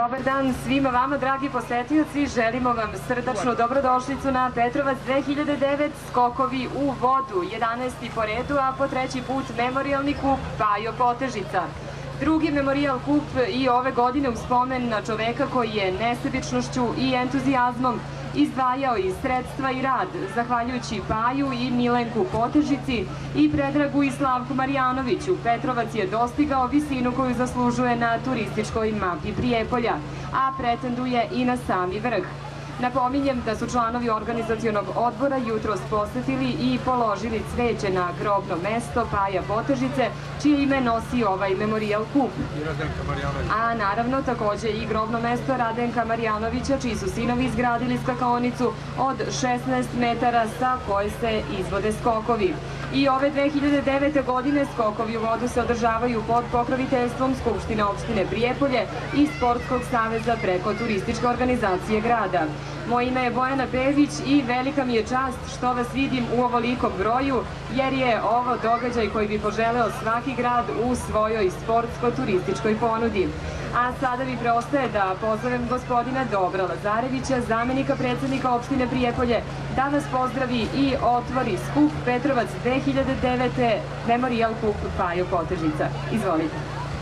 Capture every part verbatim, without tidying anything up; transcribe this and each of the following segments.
Dobar dan svima vama, dragi posetioci. Želimo vam srdačnu dobrodošlicu na Petrovac dve hiljade devet, skokovi u vodu, jedanaesti po redu, a po treći put memorijalni kup Pajo Potežica. Drugi memorijal kup i ove godine u spomen na čoveka koji je nesebičnošću i entuzijazmom izdvajao i sredstva i rad, zahvaljujući Paju i Milenku Potežici i Predragu i Slavku Marijanoviću. Petrovac je dostigao visinu koju zaslužuje na turističkoj mapi Prijepolja, a pretenduje i na sami vrh. Napominjem da su članovi organizacionog odbora jutros posetili i položili cveće na grobno mesto Paja Potežice, čije ime nosi ovaj memorijal kup. A naravno takođe i grobno mesto Radenka Marijanovića, čiji su sinovi izgradili skakaonicu od šesnaest metara sa koje se izvode skokovi. I ove dve hiljade devete. godine skokovi u vodu se održavaju pod pokroviteljstvom Skupštine opštine Prijepolje i Sportskog saveza preko turističke organizacije grada. Moje ime je Bojana Pević i velika mi je čast što vas vidim u ovolikom broju, jer je ovo događaj koji bi poželeo svaki grad u svojoj sportsko-turističkoj ponudi. A sada mi preostaje da pozovem gospodina Dobra Lazarevića, zamenika predsednika opštine Prijepolje, da vas pozdravi i otvori skup Petrovac dve hiljade devete. memorijal kup Pajo Potežica. Izvolite.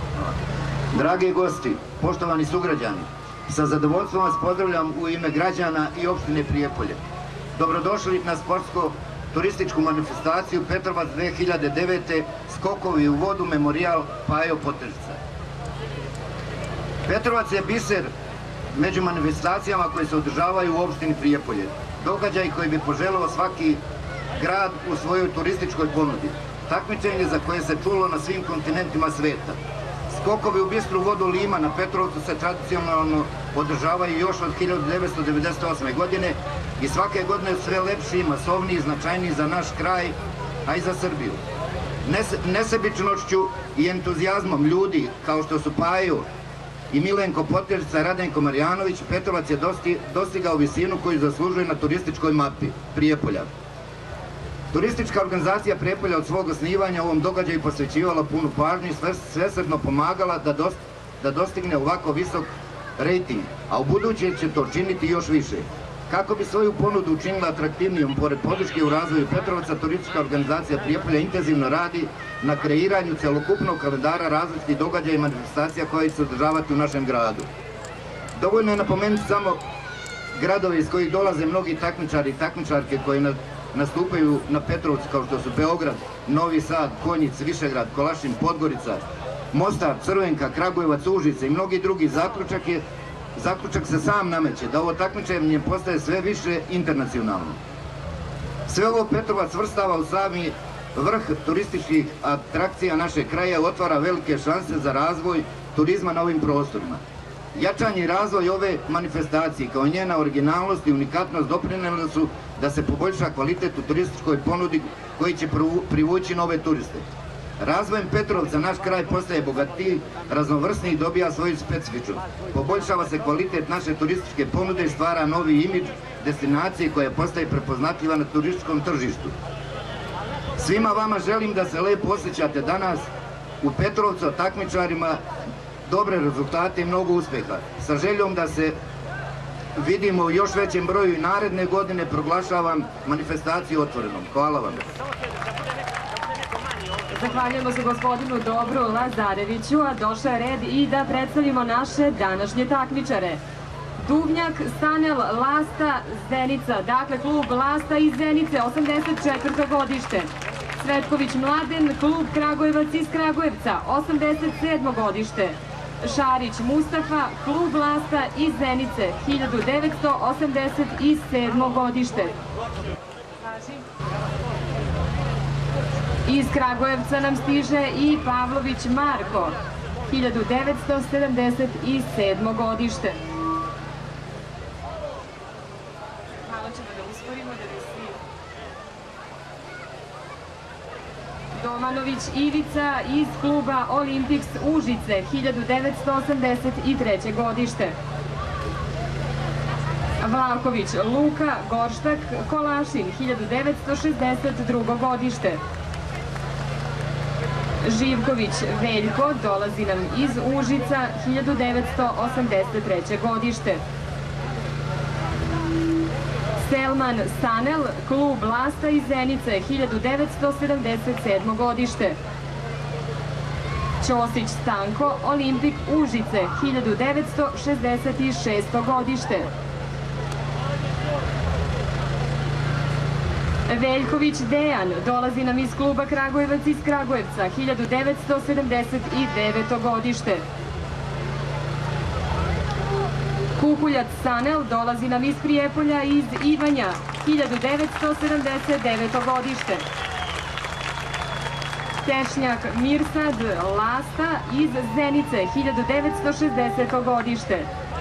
Dragi gosti, poštovani sugrađani, sa zadovoljstvom vas pozdravljam u ime građana i opštine Prijepolje. Dobrodošli na sportsko-turističku manifestaciju Petrovac dve hiljade devete. skokovi u vodu memorijal Pajo Potežica. Petrovac je biser među manifestacijama koje se održavaju u opštini Prijepolje. Događaj koji bi poželeo svaki grad u svojoj turističkoj ponudi. Takmičenje za koje se čulo na svim kontinentima sveta. Skokovi u bistru vodu Lima na Petrovcu se tradicionalno održavaju još od hiljadu devetsto devedeset osme. godine i svake godine sve lepši, masovniji i značajniji za naš kraj, a i za Srbiju. Nesebičnošću i entuzijazmom ljudi kao što su Pajo i Milenko Potežica, Radenko Marijanović, Petrovac je dostigao visinu koju zaslužuje na turističkoj mapi Prijepolja. Turistička organizacija Prijepolja od svog osnivanja ovom događaju posvećivala punu pažnju i svesrdno pomagala da dostigne ovako visok rejting, a u buduće će to činiti još više. Kako bi svoju ponudu učinila atraktivnijom, pored podrške u razvoju Petrovca, turistička organizacija Prijepolja intenzivno radi na kreiranju celokupnog kalendara različitih događaja i manifestacija koje će se održavati u našem gradu. Dovoljno je napomenuti samo gradove iz kojih dolaze mnogi takmičari i takmičarke koji nastupaju na Petrovcu, kao što su Beograd, Novi Sad, Konjic, Višegrad, Kolašin, Podgorica, Mostar, Crvenka, Kragujevac, Užice i mnogi drugi. Zaključak je Zaključak se sam nameće da ovo takmičenje postaje sve više internacionalno. Sve ovo Petrovac svrstava u sami vrh turističkih atrakcija našeg kraja i otvara velike šanse za razvoj turizma na ovim prostorima. Jačanje i razvoj ove manifestacije kao njena originalnost i unikatnost doprinele su da se poboljša kvalitet u turističkoj ponudi koji će privući nove turiste. Razvojem Petrovca naš kraj postaje bogatiji, raznovrsniji i dobija svoju specifičnost. Poboljšava se kvalitet naše turističke ponude i stvara novi imidž destinacije koja postaje prepoznatljiva na turističkom tržištu. Svima vama želim da se lepo osjećate danas u Petrovcu, a takmičarima dobre rezultate i mnogo uspeha. Sa željom da se vidimo u još većem broju i naredne godine proglašavam manifestaciju otvorenom. Hvala vam. Zahvaljujemo se gospodinu Dobru Lazareviću, a došao je red i da predstavimo naše današnje takmičare. Duvnjak, Stanel, Lasta, Zenica, dakle klub Lasta iz Zenice, osamdeset četvrto godište. Cvetković Mladen, klub Kragujevac iz Kragujevca, osamdeset sedmo godište. Šarić Mustafa, klub Lasta iz Zenice, hiljadu devetsto osamdeset sedmo. godište. Iz Kragujevca nam stiže i Pavlović Marko, hiljadu devetsto sedamdeset sedmo. godište. Malo ćemo da usporimo da bi svi... Domanović Ivica iz kluba Olimpiks Užice, hiljadu devetsto osamdeset treće. godište. Vlaković Luka Gorštak, Kolašin, hiljadu devetsto šezdeset drugo. godište. Živković Veljko dolazi nam iz Užica, hiljadu devetsto osamdeset treće godište. Selman Sanel, klub Lasta iz Zenice, hiljadu devetsto sedamdeset sedmo godište. Ćosić Stanko, Olimpik Užice, hiljadu devetsto šezdeset šesto godište. Veljković Dejan dolazi nam iz kluba Kragujevac iz Kragujevca, hiljadu devetsto sedamdeset deveto godište. Kukuljac Sanel dolazi nam iz Prijepolja iz Ivanja, hiljadu devetsto sedamdeset deveto godište. Tešnjak Mirsad Lasta iz Zenice, hiljadu devetsto šezdeseto godište.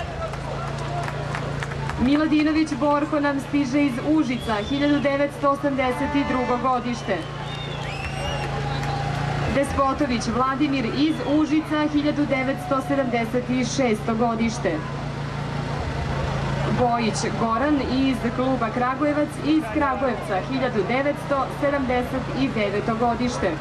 Miladinović Borko nam stiže iz Užica, hiljadu devetsto osamdeset drugo godište. Despotović Vladimir iz Užica, hiljadu devetsto sedamdeset šesto godište. Bojić Goran iz kluba Kragujevac iz Kragujevca, hiljadu devetsto sedamdeset deveto godište.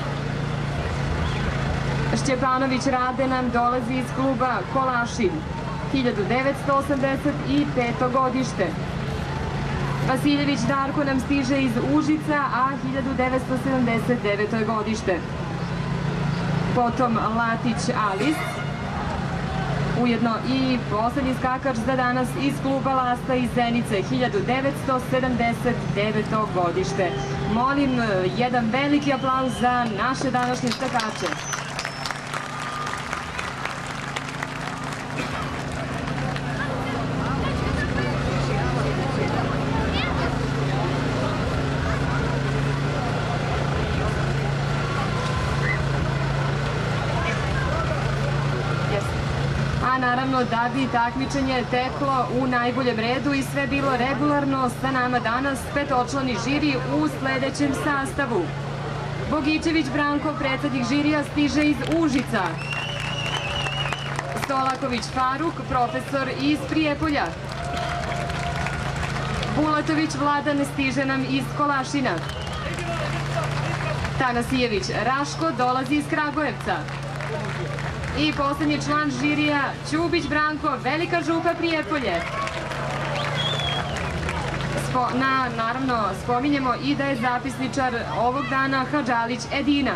Šćepanović Rade nam dolazi iz kluba Kolašin, hiljadu devetsto osamdeset peto godište. Vasiljević Darko nam stiže iz Užica, a hiljadu devetsto sedamdeset deveto godište. Potom Latić Alis, ujedno i poslednji skakač za danas iz kluba Lasta iz Zenice, hiljadu devetsto sedamdeset deveto godište. Molim jedan veliki aplauz za naše današnje skakače. Naravno, da bi takmičenje teklo u najboljem redu i sve bilo regularno, sa nama danas petočlani žiri u sledećem sastavu. Bogićević Branko, predsednik žirija, stiže iz Užica. Stolaković Faruk, profesor iz Prijepolja. Bulatović Vladan stiže nam iz Kolašina. Tanasijević Raško dolazi iz Kragujevca. I poslednji član žirija, Ćubić Branko, Velika Župa, Prijepolje. Naravno, spominjemo i da je zapisničar ovog dana Hadžalić Edina.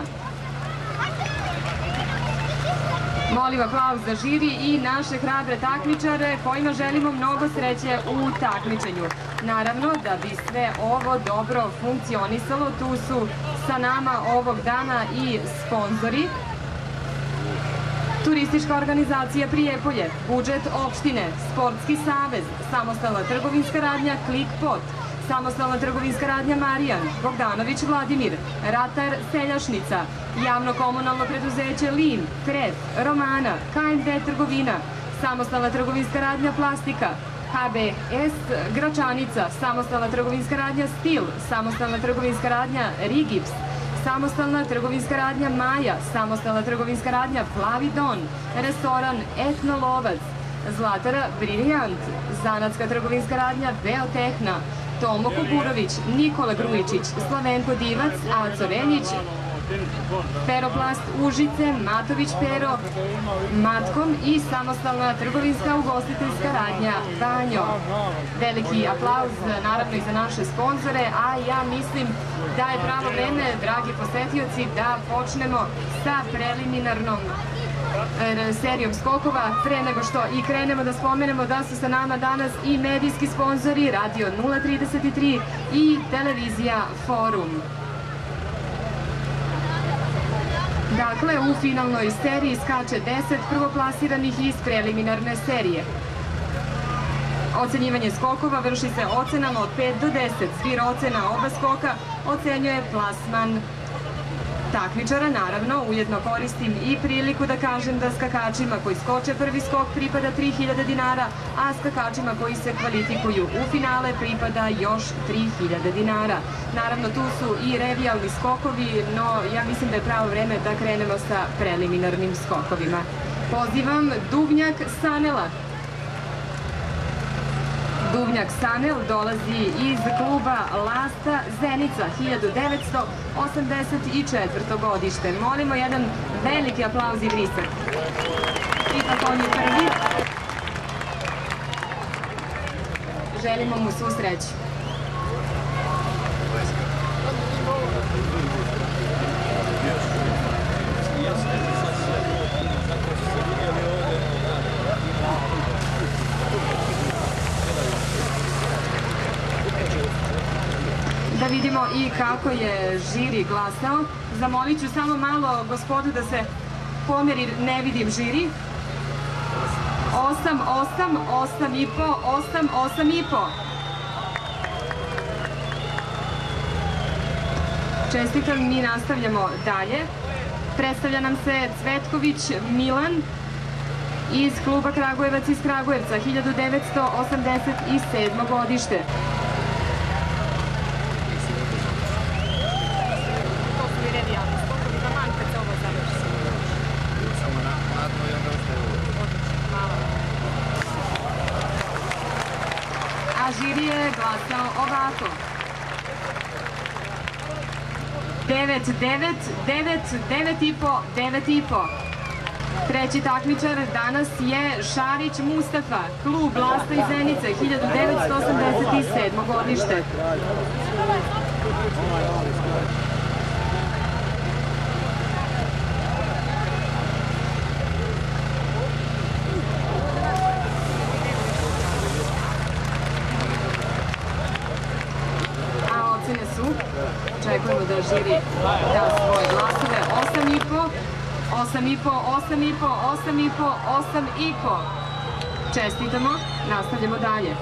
Molim aplauz za žiri i naše hrabre takmičare kojima želimo mnogo sreće u takmičenju. Naravno, da bi sve ovo dobro funkcionisalo, tu su sa nama ovog dana i sponzori. Turistička organizacija Prijepolje, budžet opštine, Sportski savez, Samostalna trgovinska radnja Klikpot, Samostalna trgovinska radnja Marijan, Bogdanović Vladimir, Ratar Seljašnica, Javno komunalno preduzeće Lim, Kref, Romana, K M D trgovina, Samostalna trgovinska radnja Plastika, H B S Gračanica, Samostalna trgovinska radnja Stil, Samostalna trgovinska radnja Rigips, Samostalna trgovinska radnja Maja, Samostalna trgovinska radnja Plavi Don, restoran Etnolovac, Zlatara Briljant, Zanatska trgovinska radnja Beotehna, Tomo Kuburović, Nikola Grujičić, Slavenko Divac, Aco Reljić, Feroplast Užice, Matović Pero, Matkom i Samostalna trgovinska ugostiteljska radnja Banjo. Veliki aplauz naravno i za naše sponzore, a ja mislim da je pravo vreme, dragi posetioci, da počnemo sa preliminarnom serijom skokova. Pre nego što i krenemo, da spomenemo da su sa nama danas i medijski sponzori Radio nula trideset tri i televizija Forum. Dakle, u finalnoj seriji skače deset prvoplasiranih iz preliminarne serije. Ocenjivanje skokova vrši se ocenama od pet do deset. Zbir ocena oba skoka ocenjuje plasman takmičara. Naravno, ujedno koristim i priliku da kažem da skakačima koji skoče prvi skok pripada tri hiljade dinara, a skakačima koji se kvalifikuju u finale pripada još tri hiljade dinara. Naravno, tu su i revijalni skokovi, no ja mislim da je pravo vreme da krenemo sa preliminarnim skokovima. Pozivam Duvnjak Sanela. Duvnjak Sanel dolazi iz kluba Lasta Zenica, hiljadu devetsto osamdeset četvrto godište. Molimo jedan veliki aplauz i vrisak. Ipak on je prvi. Želimo mu svu sreću. Da vidimo i kako je žiri glasao. Zamolit ću samo malo gospodu da se pomeri, ne vidim žiri. Osam, osam, osam i po, osam, osam i po. Čestitam, mi nastavljamo dalje. Predstavlja nam se Cvetković Milan iz kluba Kragujevac iz Kragujevca, hiljadu devetsto osamdeset sedmo godište. A žiri je glasao ovako. devet, devet, devet, devet i po, devet i po. Treći takmičar danas je Šarić Mustafa, klub Lasta iz Zenice, hiljadu devetsto osamdeset sedmo godište. A ocene su, očekujemo da žiri da svoje glasove, osam i po, osam i po, osam i po, osam i po, osam i po. Čestitamo, nastavljamo dalje.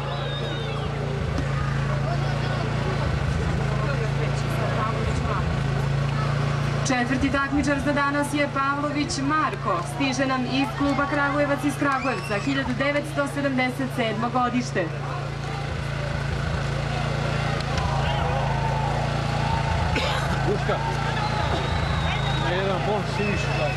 Četvrti takmičar za danas je Pavlović Marko. Stiže nam iz kluba Kragujevac iz Kragujevca, hiljadu devetsto sedamdeset sedmo godište. Buška, na jedan bon Siniša.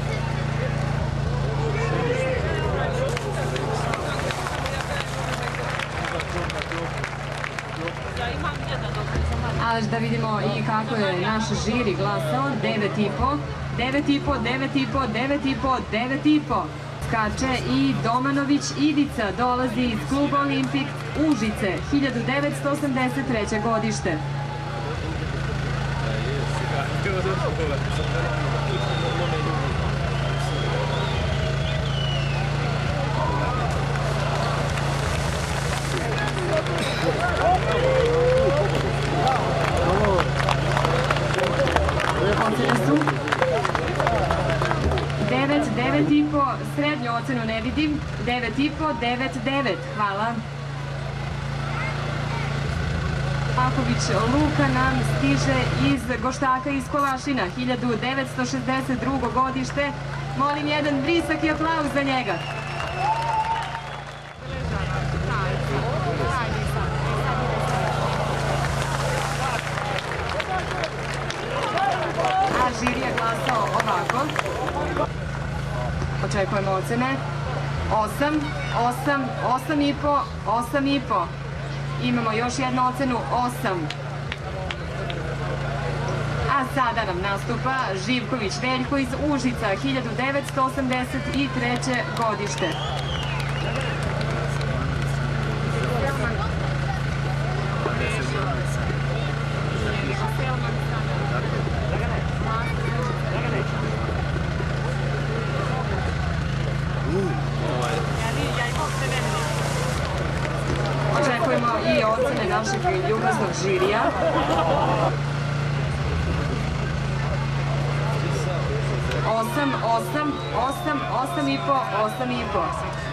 A da vidimo i kako je naš žiri glasao, devet i po, devet i po, devet i po, devet i po, devet i po. Skače i Domanović Ivica, dolazi iz kluba Olimpik Užice, hiljadu devetsto osamdeset treće godište. Ocene su devet, devet i po, srednju ocenu ne vidim, devet i po, devet, devet, hvala. Paković Luka nam stiže iz Goštaka iz Kolašina, hiljadu devetsto šezdeset drugo godište. Molim jedan vrisak i aplauz za njega. A žiri je glasao ovako. Očekujemo ocene. osam, osam, osam i po, osam i po. Imamo još jednu ocenu, osam. A sada nam nastupa Živković Veljko iz Užica, hiljadu devetsto osamdeset treće godište. Očekujemo i ocene našeg ljubaznog žirija. Osam, osam, osam, osam i po, osam i po.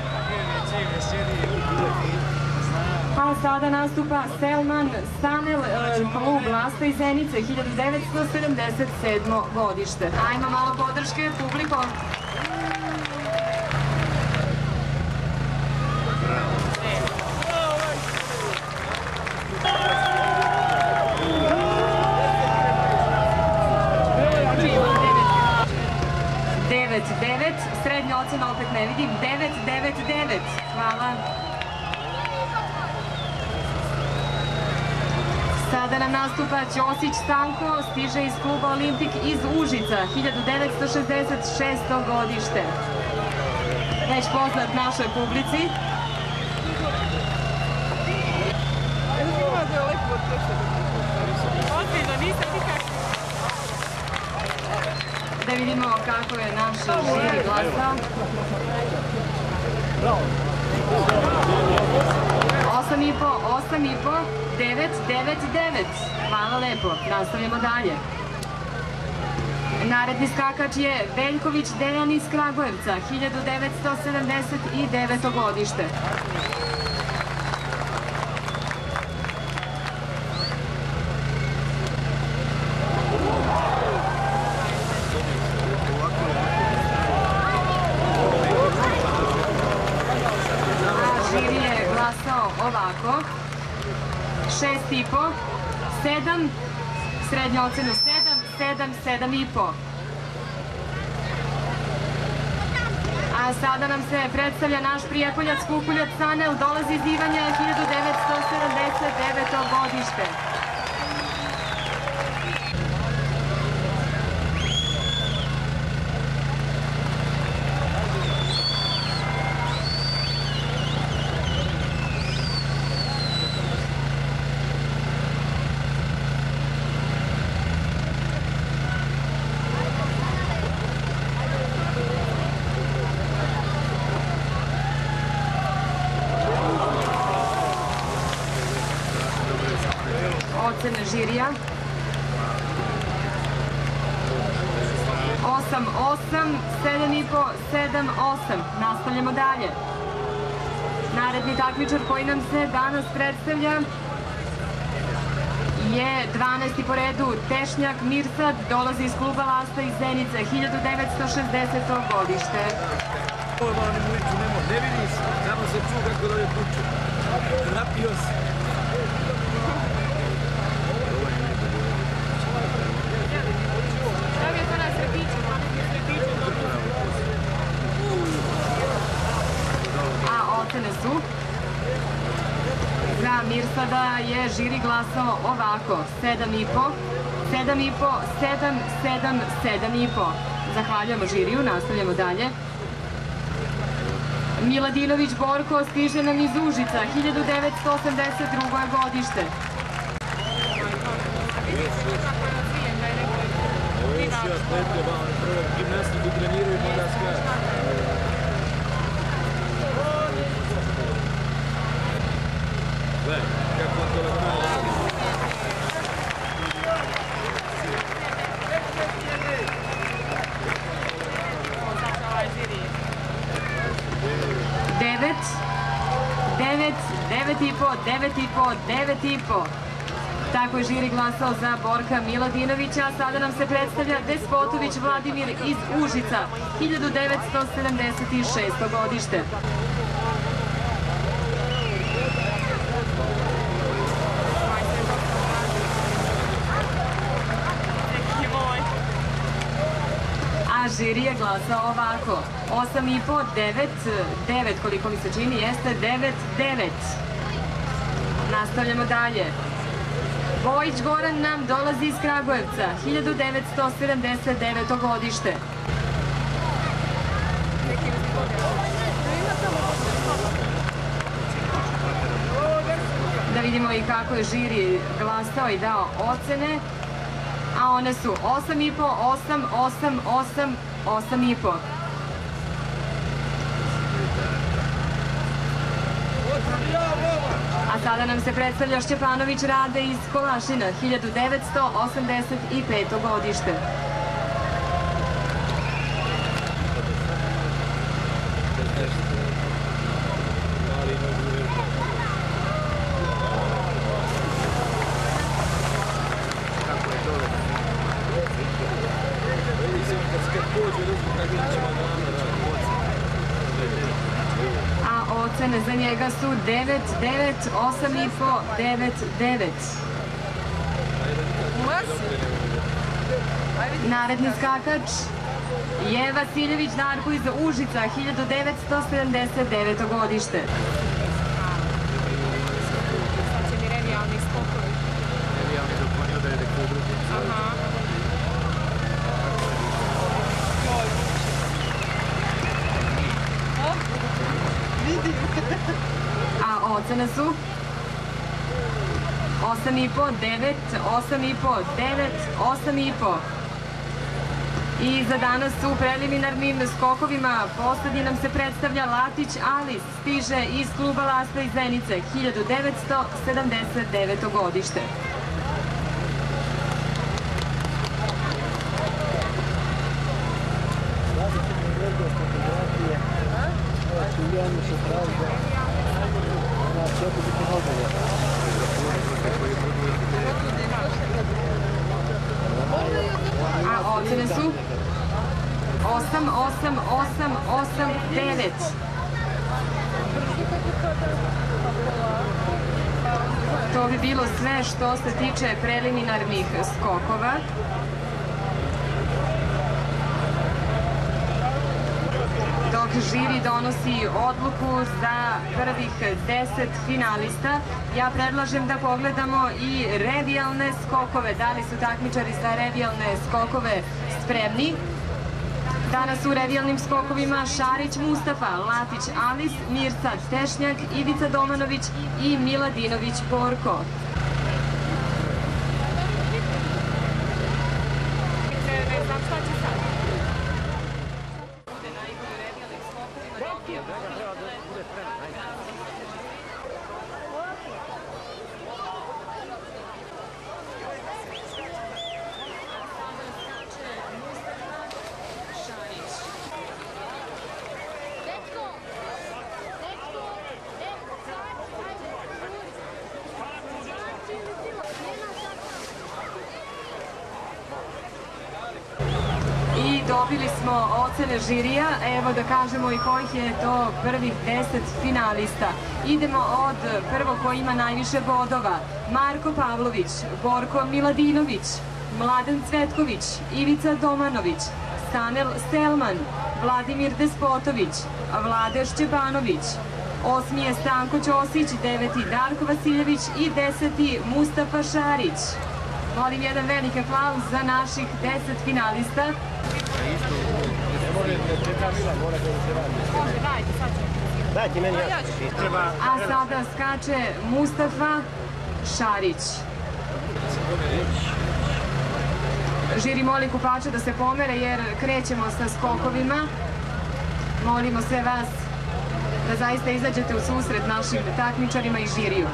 Pa sada nastupa Selman Sanel, klub Lasta iz Zenice, hiljadu devetsto sedamdeset sedmo godište. Ajmo malo podrške publikom. devet, devet, srednja ocena opet ne vidim, devet, devet, devet, hvala. sada nam nastupa Ćosić Stanko, stiže iz kluba Olimpik iz Užica, hiljadu devetsto šezdeset šesto godište. Već poznat našoj publici. Da vidimo kako je naš žiri glasao. Osam i po, osam i po, devet, devet, devet. Hvala lepo. Nastavljamo dalje. Naredni skakač je Veljković Dejan iz Kragujevca, hiljadu devetsto sedamdeset deveto godište. Ovako, šest i po, sedam, srednju ocenu sedam, sedam, sedam i po. A sada nam se predstavlja naš Prijepoljac Kukuljac Sanel, dolazi iz Ivanja, hiljadu devetsto sedamdeset deveto godište. Ocene žirija. osam, osam, sedam i po, sedam, osam. Nastavljamo dalje. Naredni takmičar koji nam se danas predstavlja je dvanaesti po redu Tešnjak Mirsad, dolazi iz kluba Lasta iz Zenice, hiljadu devetsto šezdeseto godište. Ne vidiš, samo se ču kako da je puče. Napio se. A ocene su za Mirsada je žiri glasao ovako, sedam i po, sedam i po, sedam, sedam, sedam i po. Zahvaljujemo žiriju, nastavljamo dalje. Miladinović Borko stiže nam iz Užica, hiljadu devetsto osamdeset drugo godište. Gimnastiku treniraju pa da skače. Gledaj, kako on to lagano. Devet, devet, devet i po, devet i po, devet i po. Tako je žiri glasao za Borka Miladinovića, a sada nam se predstavlja Despotović Vladimir iz Užica, hiljadu devetsto sedamdeset šesto godište. A žiri je glasao ovako, osam i po, devet, devet koliko mi se čini jeste, devet, devet. Nastavljamo dalje. Bojić Goran nam dolazi iz Kragujevca, hiljadu devetsto sedamdeset deveto godište. Da vidimo i kako je žiri glasao i dao ocene, a one su osam i po, osam, osam, osam, osam i po. A sada nam se predstavlja Šćepanović Rade iz Kolašina, hiljadu devetsto osamdeset peto godište. A ocene za njega su devet, devet, osam i po, devet, devet. Naredni skakač je Vasiljević Darko iz Užica, hiljadu devetsto sedamdeset deveto godište. ocene su osam i po, devet, osam i po, devet, osam i po. I za danas u preliminarnim skokovima poslednji nam se predstavlja Latić Alis, stiže iz kluba Lasta iz Zenice, hiljadu devetsto sedamdeset deveto godište. A ocene su osam, osam, osam, osam, devet. To bi bilo sve što se tiče preliminarnih skokova. Dok žiri donosi odluku za prvih deset finalista, ja predlažem da pogledamo i revijalne skokove. Da li su takmičari za revijalne skokove spremni? Danas u revijalnim skokovima Šarić Mustafa, Latić Alis, Mirsad Tešnjak, Ivica Domanović i Miladinović Borko. Dobili smo ocene žirija, evo da kažemo i kojih je to prvih deset finalista. Idemo od prvo ko ima najviše bodova. Marko Pavlović, Borko Miladinović, Mladen Cvetković, Ivica Domanović, Stanel Selman, Vladimir Despotović, Vlade Šćepanović. Osmi je Stanko Ćosić, deveti Darko Vasiljević i deseti Mustafa Šarić. Molim jedan veliki aplauz za naših deset finalista. A sada skače Mustafa Šarić. Žiri moli kupača da se pomere jer krećemo sa skokovima. Molimo sve vas da zaista izađete u susret našim takmičarima i žiriju.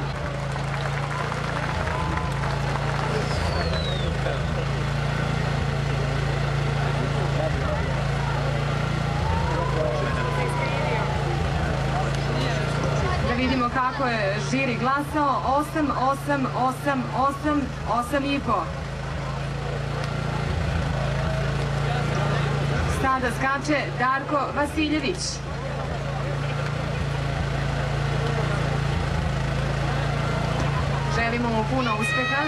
Vidimo kako je žiri glasao. osam, osam, osam, osam, osam i po. Sada skače Darko Vasiljević. Želimo mu puno uspeha.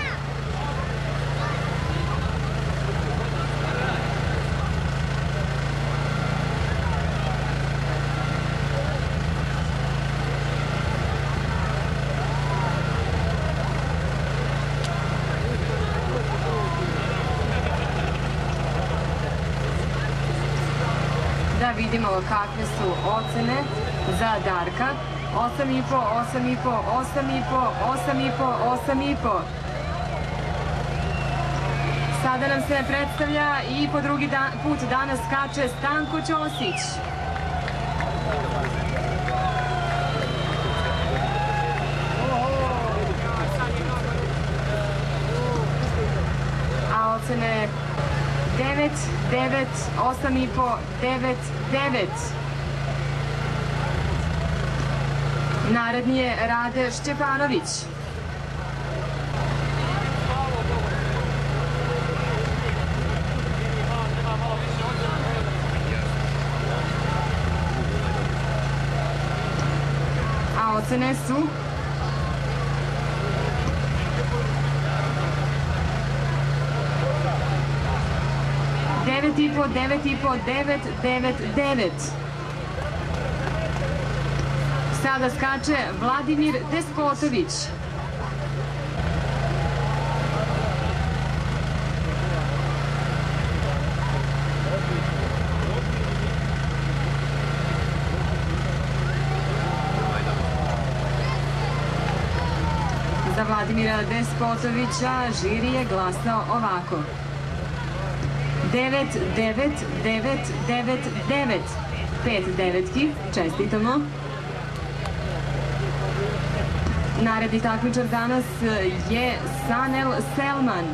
Da vidimo kakve su ocene za Darka. osam i po, osam i po, osam i po, osam i po, osam i po. Sada nam se predstavlja i po drugi put danas skače Stanko Ćosić. A ocene devet, devet, osam i po, devet, devet. Naredni je Rade Šćepanović. A ocene su devet i po, devet i po, devet, devet, devet. Sada skače Vladimir Despotović. Za Vladimira Despotovića žiri je glasao ovako. devet, devet, devet, devet, devet. Pet devetki, čestitamo. Naredni takmičar danas je Sanel Selman.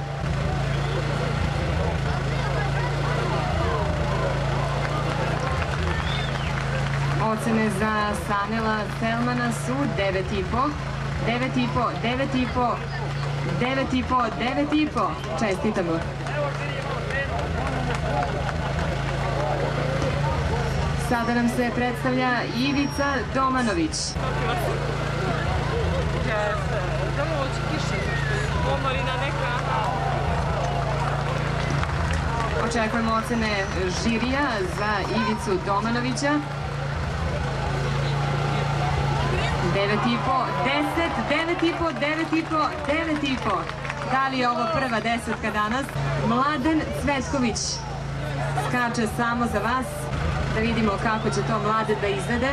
Ocene za Sanela Selmana su devet i po, devet i po, devet i po, devet i po, devet i po. Čestitamo. Sada nam se predstavlja Ivica Domanović. Očekujemo ocene žirija za Ivicu Domanovića. devet i po, deset, devet i po, devet i po, devet i po. Da li je ovo prva desetka danas? Mladen Cvetković skače samo za vas. Da vidimo kako će to Mladen da izvede.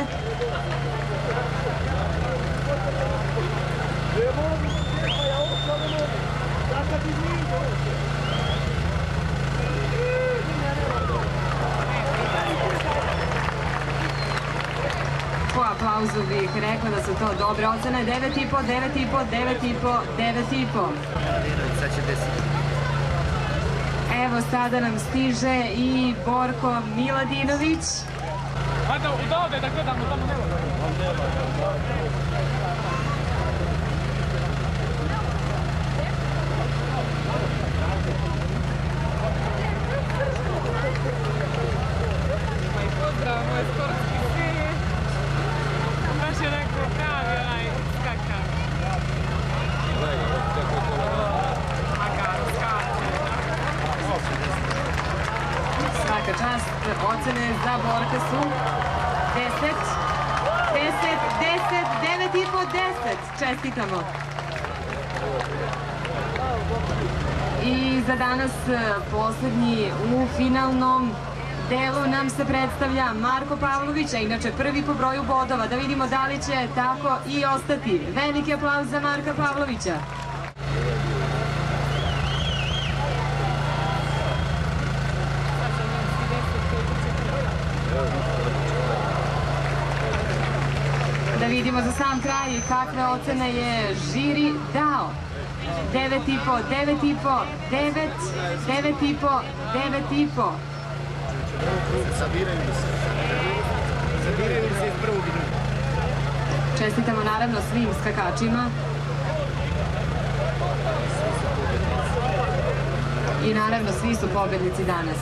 Po aplauzu bih rekla da su to dobre ocene. devet i po, devet i po, devet i po, devet i po. Evo sada nam stiže i Borko Miladinović. Ajde, udavde da gledamo, tamo nema. Pozdrav, moj sportski sir. Baš je rekao pravi onaj skakav. Svaka čast, ocene za Borka su deset, deset, deset, devet i po, deset. Čestitamo. I za danas poslednji u finalnom delu nam se predstavlja Marko Pavlović, a inače prvi po broju bodova. Da vidimo da li će tako i ostati. Veliki aplauz za Marka Pavlovića. Da vidimo za sam kraj kakve ocene je žiri dao. devet i po, devet i po, devet, devet i po, devet i po. Sabiraju se. Sabiraju se iz prvog i drugog. Čestitamo naravno svim skakačima. I naravno svi su pobednici danas.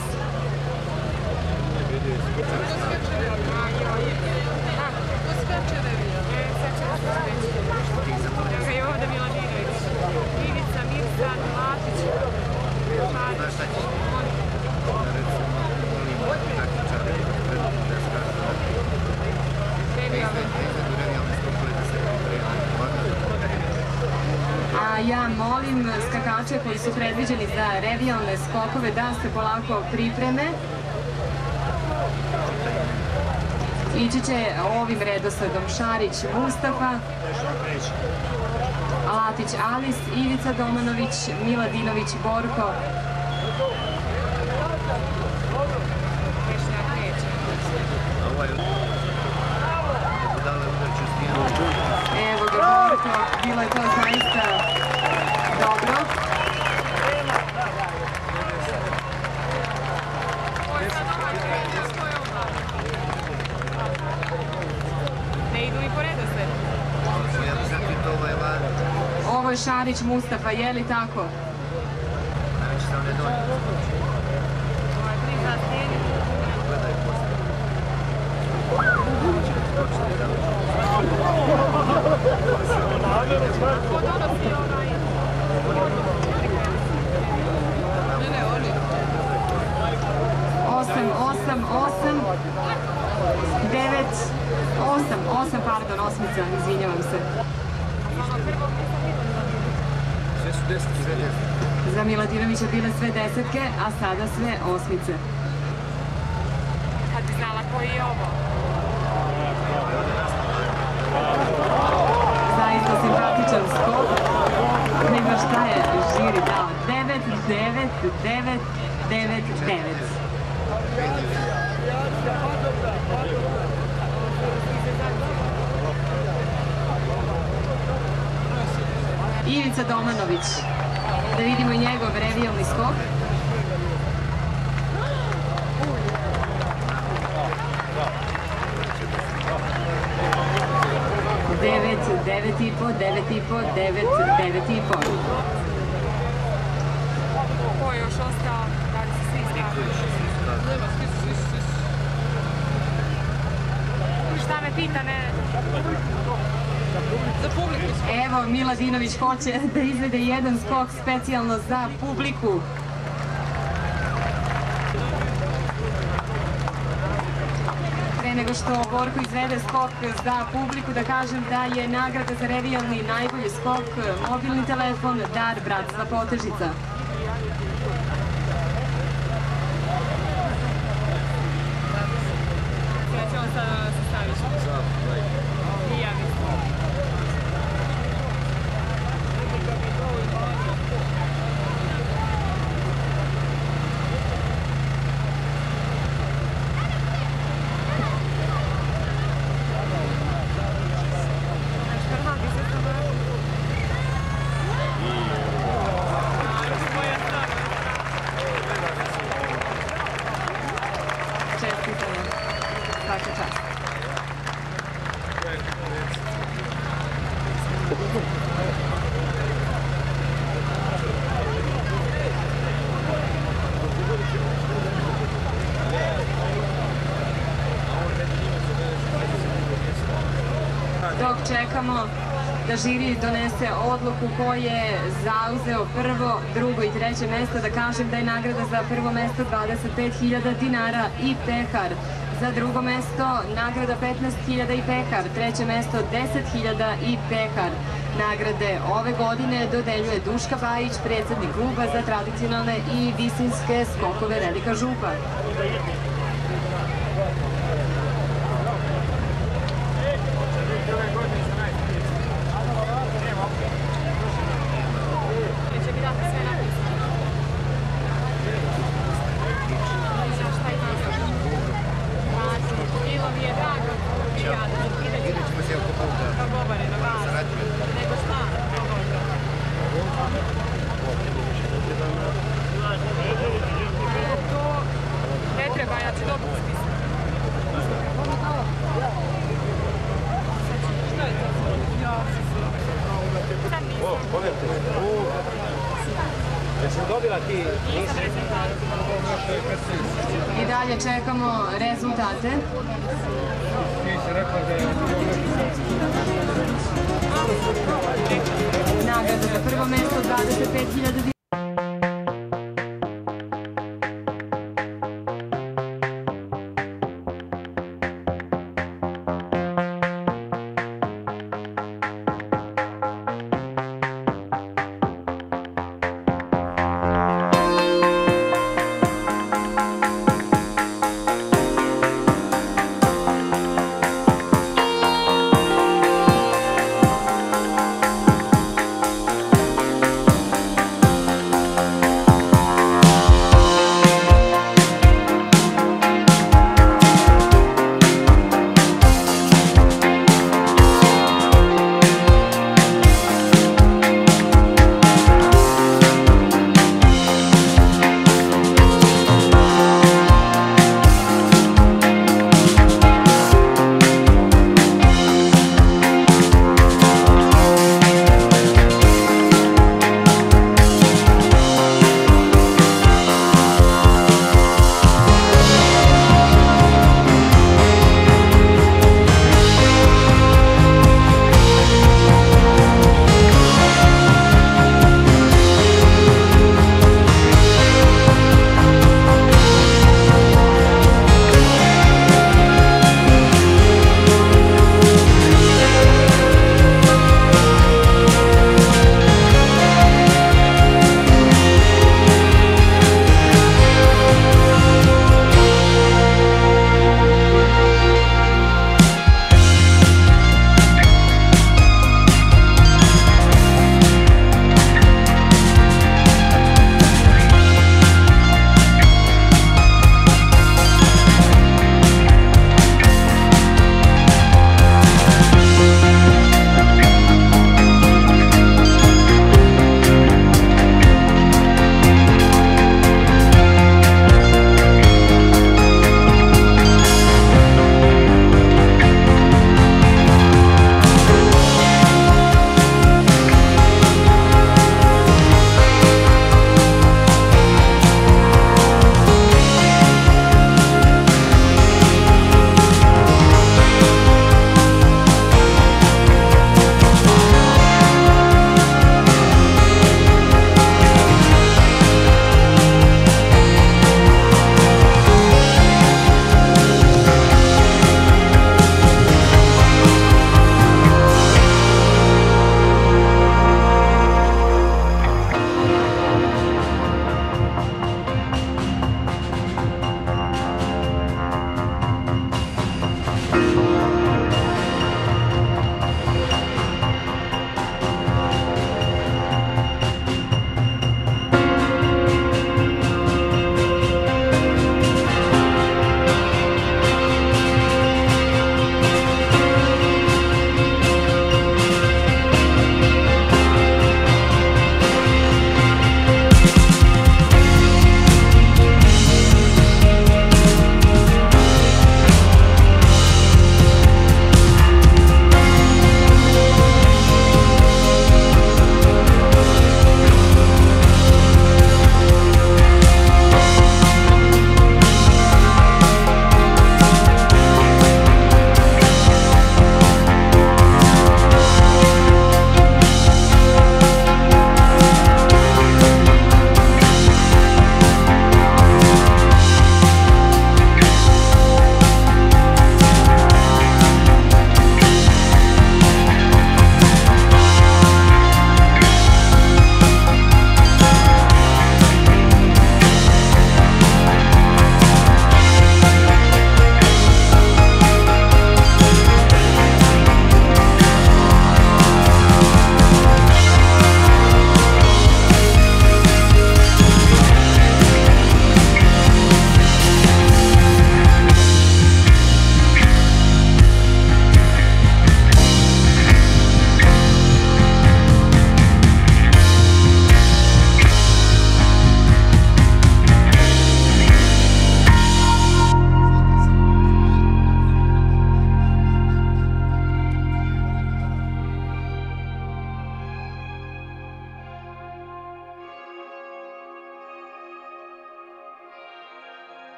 Evo je ovde Miladinović, Ivica, Mirsan, Matić, Znaš šta ćeš? A ja molim skakače koji su predviđeni za revijalne skokove da se polako pripreme. Ići će ovim redosledom Šarić Mustafa, Alatić Alis, Ivica Domanović, Miladinović Borko. Evo ga Borko, bilo je to zaista dobro. ne idu i po redosledu. Ovo je Šarić Mustafa, je li tako? Osam, osam, osam, devet, osam, osam, pardon, osmica, izvinjavam se. Sve su desetke, sve desetke. Za Miladinovića bile sve desetke, a sada sve osmice. Kad bi znala koji je ovo. Zaista simpatičan skok. šta je žiri dao? devet, devet, devet, devet, devet. Ivica Domanović. Da vidimo i njegov revijalni skok. devet, devet i po, devet i po, devet, devet i po. Ko je još ostao? Da li se svi stavili? Šta me pita, ne? Za publiku. Evo, Miladinović hoće da izvede jedan skok specijalno za publiku. Pre nego što Borko izvede skok za publiku, da kažem da je nagrada za revijalni najbolji skok mobilni telefon dar Bratstva Potežica. Ja ću vam sada se staviš. I ja mislim. Čestitamo. Svaka čast. Dok čekamo da žiri donese odluku ko je zauzeo prvo, drugo i treće mesto, da kažem da je nagrada za prvo mesto dvadeset pet hiljada dinara i pehar. Za drugo mesto nagrada petnaest hiljada i pehar, treće mesto deset hiljada i pehar. Nagrade ove godine dodeljuje Duška Bajić, predsjednik kluba za tradicionalne i visinske skokove Velika Župa. Ne treba, ja ću dobro spisati. Šta je to? Ja sad nisam. Jesi dobila ti? Nisam rezultat. I dalje čekamo rezultate. Nagrada za prvo mesto dvadeset pet hiljada dinara.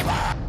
Viva!